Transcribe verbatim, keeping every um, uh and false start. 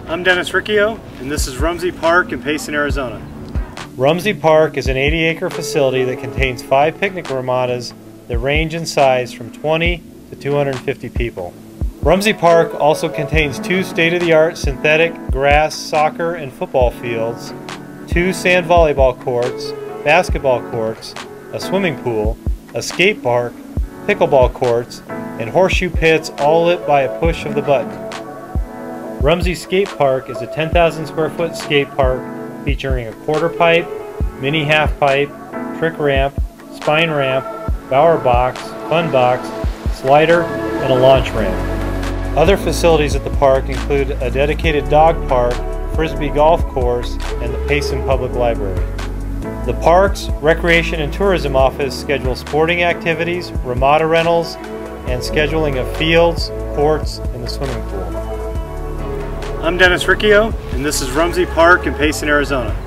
I'm Dennis Riccio, and this is Rumsey Park in Payson, Arizona. Rumsey Park is an eighty acre facility that contains five picnic ramadas that range in size from twenty to two hundred fifty people. Rumsey Park also contains two state-of-the-art synthetic grass soccer and football fields, two sand volleyball courts, basketball courts, a swimming pool, a skate park, pickleball courts, and horseshoe pits, all lit by a push of the button. Rumsey Skate Park is a ten thousand square foot skate park featuring a quarter pipe, mini half pipe, trick ramp, spine ramp, bower box, fun box, slider, and a launch ramp. Other facilities at the park include a dedicated dog park, frisbee golf course, and the Payson Public Library. The Parks, Recreation and Tourism Office schedules sporting activities, Ramada rentals, and scheduling of fields, courts, and the swimming pool. I'm Dennis Riccio, and this is Rumsey Park in Payson, Arizona.